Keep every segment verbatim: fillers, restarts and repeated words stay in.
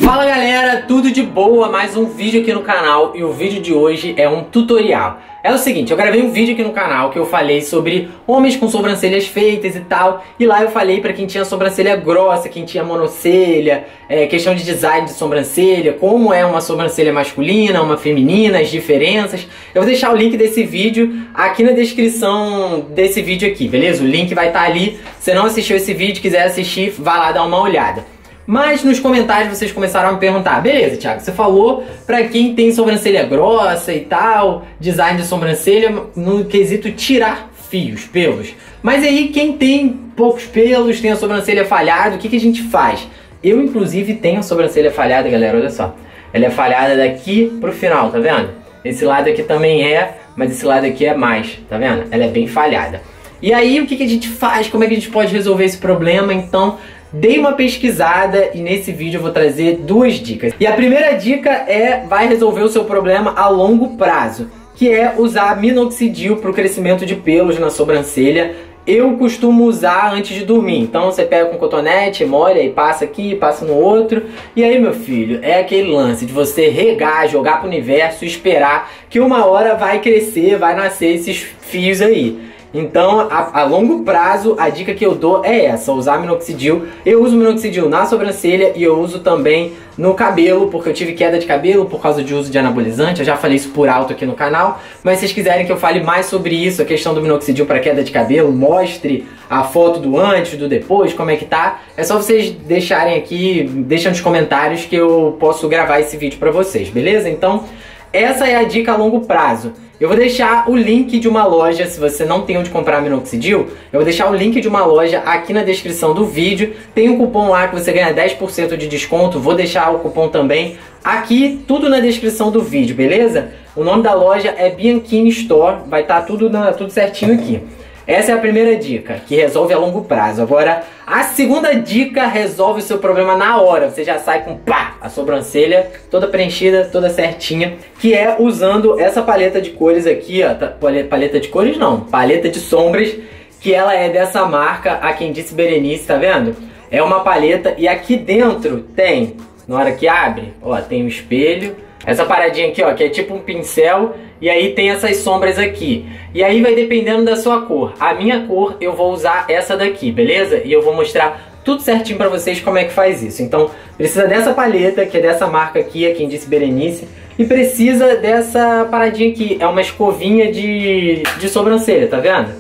Fala galera, tudo de boa? Mais um vídeo aqui no canal e o vídeo de hoje é um tutorial. É o seguinte, eu gravei um vídeo aqui no canal que eu falei sobre homens com sobrancelhas feitas e tal, e lá eu falei pra quem tinha sobrancelha grossa, quem tinha monocelha, é, questão de design de sobrancelha, como é uma sobrancelha masculina, uma feminina, as diferenças. Eu vou deixar o link desse vídeo aqui na descrição desse vídeo aqui, beleza? O link vai estar ali. Se não assistiu esse vídeo, quiser assistir, vai lá dar uma olhada. Mas nos comentários vocês começaram a me perguntar: beleza, Thiago, você falou pra quem tem sobrancelha grossa e tal, design de sobrancelha no quesito tirar fios, pelos. Mas aí quem tem poucos pelos, tem a sobrancelha falhada, o que, que a gente faz? Eu inclusive tenho a sobrancelha falhada, galera, olha só. Ela é falhada daqui pro final, tá vendo? Esse lado aqui também é, mas esse lado aqui é mais, tá vendo? Ela é bem falhada. E aí o que, que a gente faz? Como é que a gente pode resolver esse problema? Então, dei uma pesquisada e nesse vídeo eu vou trazer duas dicas. E a primeira dica é, vai resolver o seu problema a longo prazo, que é usar minoxidil para o crescimento de pelos na sobrancelha. Eu costumo usar antes de dormir, então você pega com cotonete, molha e passa aqui, passa no outro. E aí, meu filho, é aquele lance de você regar, jogar pro universo e esperar que uma hora vai crescer, vai nascer esses fios aí. Então, a, a longo prazo, a dica que eu dou é essa, usar minoxidil. Eu uso minoxidil na sobrancelha e eu uso também no cabelo, porque eu tive queda de cabelo por causa de uso de anabolizante. Eu já falei isso por alto aqui no canal, mas se vocês quiserem que eu fale mais sobre isso, a questão do minoxidil para queda de cabelo, mostre a foto do antes, do depois, como é que tá, é só vocês deixarem aqui, deixem nos comentários que eu posso gravar esse vídeo para vocês, beleza? Então, essa é a dica a longo prazo. Eu vou deixar o link de uma loja, se você não tem onde comprar minoxidil, eu vou deixar o link de uma loja aqui na descrição do vídeo. Tem um cupom lá que você ganha dez por cento de desconto, vou deixar o cupom também aqui, tudo na descrição do vídeo, beleza? O nome da loja é Bianchini Store, vai estar tudo, na, tudo certinho aqui. Essa é a primeira dica, que resolve a longo prazo. Agora, a segunda dica resolve o seu problema na hora. Você já sai com pá, a sobrancelha toda preenchida, toda certinha, que é usando essa paleta de cores aqui, ó. Paleta de cores não, paleta de sombras, que ela é dessa marca, a Quem Disse Berenice, tá vendo? É uma paleta e aqui dentro tem, na hora que abre, ó, tem um espelho. Essa paradinha aqui, ó, que é tipo um pincel, e aí tem essas sombras aqui. E aí vai dependendo da sua cor. A minha cor eu vou usar essa daqui, beleza? E eu vou mostrar tudo certinho pra vocês como é que faz isso. Então, precisa dessa paleta, que é dessa marca aqui, é Quem Disse Berenice. E precisa dessa paradinha aqui, é uma escovinha de, de sobrancelha, tá vendo?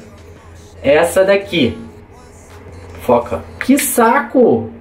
Essa daqui. Foca. Que saco!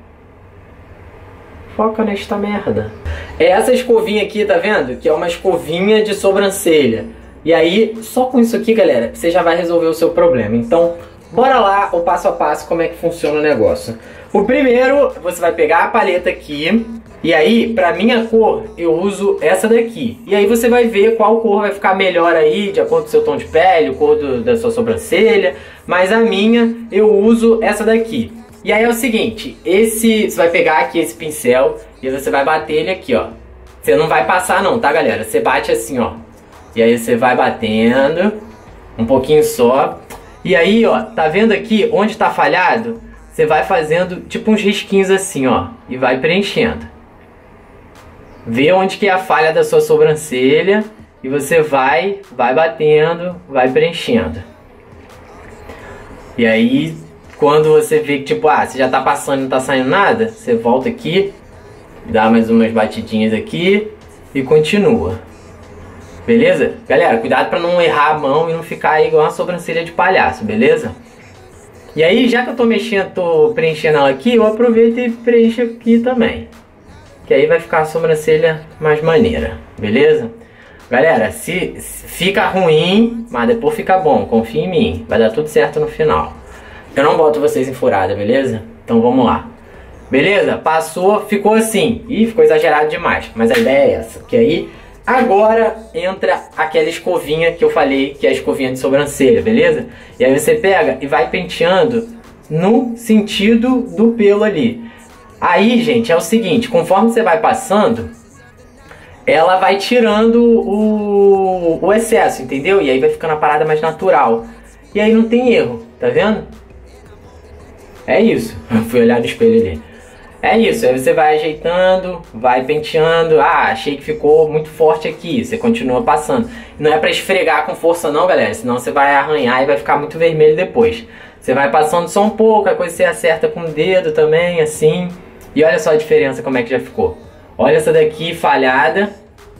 Foca nesta merda. É essa escovinha aqui, tá vendo? Que é uma escovinha de sobrancelha. E aí, só com isso aqui, galera, você já vai resolver o seu problema. Então, bora lá, o passo a passo, como é que funciona o negócio. O primeiro, você vai pegar a paleta aqui. E aí, pra minha cor, eu uso essa daqui. E aí você vai ver qual cor vai ficar melhor aí, de acordo com o seu tom de pele, o cor do, da sua sobrancelha. Mas a minha, eu uso essa daqui. E aí é o seguinte, esse, você vai pegar aqui esse pincel e você vai bater ele aqui, ó. Você não vai passar não, tá, galera? Você bate assim, ó. E aí você vai batendo um pouquinho só. E aí, ó, tá vendo aqui onde tá falhado? Você vai fazendo tipo uns risquinhos assim, ó. E vai preenchendo. Vê onde que é a falha da sua sobrancelha. E você vai, vai batendo, vai preenchendo. E aí, quando você vê que tipo, ah, você já tá passando e não tá saindo nada, você volta aqui, dá mais umas batidinhas aqui e continua. Beleza? Galera, cuidado pra não errar a mão e não ficar aí igual uma sobrancelha de palhaço, beleza? E aí, já que eu tô mexendo, tô preenchendo ela aqui, eu aproveito e preencho aqui também. Que aí vai ficar a sobrancelha mais maneira, beleza? Galera, se, se fica ruim, mas depois fica bom, confia em mim, vai dar tudo certo no final. Eu não boto vocês em furada, beleza? Então vamos lá. Beleza? Passou, ficou assim. Ih, ficou exagerado demais. Mas a ideia é essa. Que aí, agora entra aquela escovinha que eu falei, que é a escovinha de sobrancelha, beleza? E aí você pega e vai penteando no sentido do pelo ali. Aí, gente, é o seguinte. Conforme você vai passando, ela vai tirando o, o excesso, entendeu? E aí vai ficando a parada mais natural. E aí não tem erro, tá vendo? É isso. Fui olhar no espelho ali. É isso, aí você vai ajeitando, vai penteando. Ah, achei que ficou muito forte aqui, você continua passando. Não é pra esfregar com força não, galera, senão você vai arranhar e vai ficar muito vermelho depois. Você vai passando só um pouco, a coisa você acerta com o dedo também, assim. E olha só a diferença como é que já ficou. Olha essa daqui falhada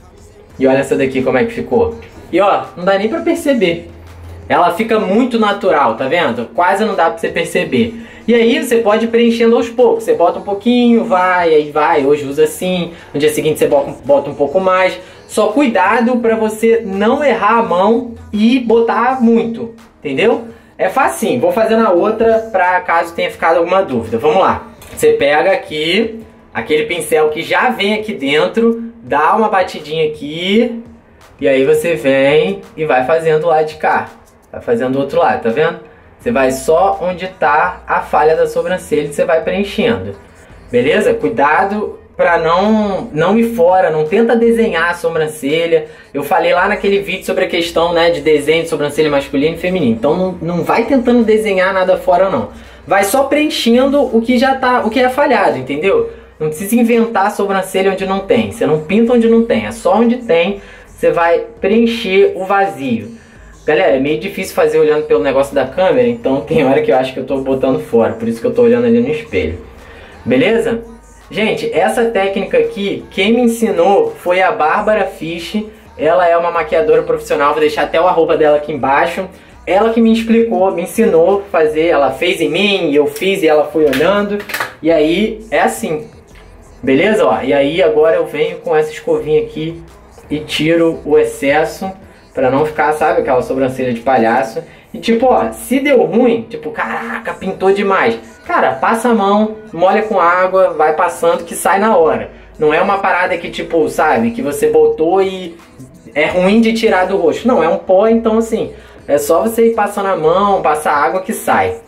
e olha essa daqui como é que ficou. E ó, não dá nem pra perceber. Ela fica muito natural, tá vendo? Quase não dá pra você perceber. E aí você pode ir preenchendo aos poucos. Você bota um pouquinho, vai, aí vai. Hoje usa assim. No dia seguinte você bota um pouco mais. Só cuidado pra você não errar a mão e botar muito. Entendeu? É facinho. Vou fazer na outra pra caso tenha ficado alguma dúvida. Vamos lá. Você pega aqui aquele pincel que já vem aqui dentro. Dá uma batidinha aqui. E aí você vem e vai fazendo o lado de cá. Vai fazendo do outro lado, tá vendo? Você vai só onde tá a falha da sobrancelha e você vai preenchendo. Beleza? Cuidado pra não, não ir fora, não tenta desenhar a sobrancelha. Eu falei lá naquele vídeo sobre a questão, né, de desenho de sobrancelha masculina e feminina. Então não, não vai tentando desenhar nada fora não. Vai só preenchendo o que já tá, o que é falhado, entendeu? Não precisa inventar a sobrancelha onde não tem. Você não pinta onde não tem, é só onde tem. Você vai preencher o vazio. Galera, é meio difícil fazer olhando pelo negócio da câmera, então tem hora que eu acho que eu tô botando fora, por isso que eu tô olhando ali no espelho. Beleza? Gente, essa técnica aqui, quem me ensinou foi a Bárbara Fisch. Ela é uma maquiadora profissional, vou deixar até o arroba dela aqui embaixo. Ela que me explicou, me ensinou a fazer, ela fez em mim, eu fiz e ela foi olhando. E aí, é assim. Beleza? Ó, e aí agora eu venho com essa escovinha aqui e tiro o excesso. Pra não ficar, sabe, aquela sobrancelha de palhaço. E tipo, ó, se deu ruim, tipo, caraca, pintou demais. Cara, passa a mão, molha com água, vai passando que sai na hora. Não é uma parada que tipo, sabe, que você botou e é ruim de tirar do rosto. Não, é um pó, então assim, é só você ir passando a mão, passar água que sai.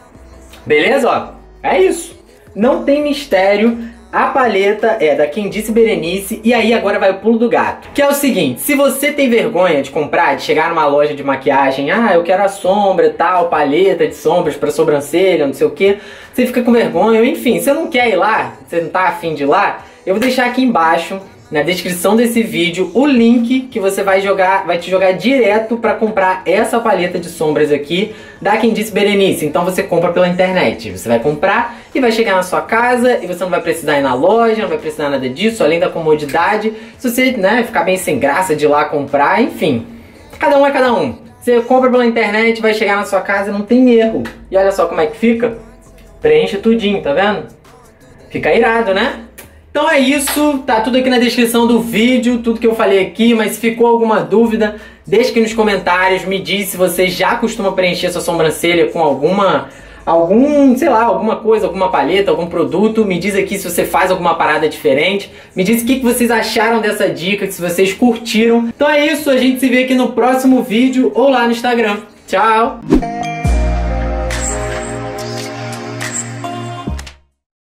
Beleza, ó? É isso. Não tem mistério. A paleta é da Quem Disse Berenice. E aí agora vai o pulo do gato. Que é o seguinte, se você tem vergonha de comprar, de chegar numa loja de maquiagem, ah, eu quero a sombra, tal, paleta de sombras pra sobrancelha, não sei o que, você fica com vergonha, enfim, você não quer ir lá, você não tá afim de ir lá, eu vou deixar aqui embaixo, na descrição desse vídeo, o link que você vai jogar, vai te jogar direto pra comprar essa paleta de sombras aqui da Quem Disse Berenice. Então você compra pela internet, você vai comprar e vai chegar na sua casa e você não vai precisar ir na loja, não vai precisar nada disso, além da comodidade. Se você, né, ficar bem sem graça de ir lá comprar, enfim, cada um é cada um. Você compra pela internet, vai chegar na sua casa, não tem erro. E olha só como é que fica, preenche tudinho, tá vendo? Fica irado, né? Então é isso, tá tudo aqui na descrição do vídeo, tudo que eu falei aqui, mas se ficou alguma dúvida, deixa aqui nos comentários, me diz se você já costuma preencher sua sobrancelha com alguma, algum, sei lá, alguma coisa, alguma paleta, algum produto, me diz aqui se você faz alguma parada diferente, me diz o que vocês acharam dessa dica, se vocês curtiram. Então é isso, a gente se vê aqui no próximo vídeo ou lá no Instagram. Tchau!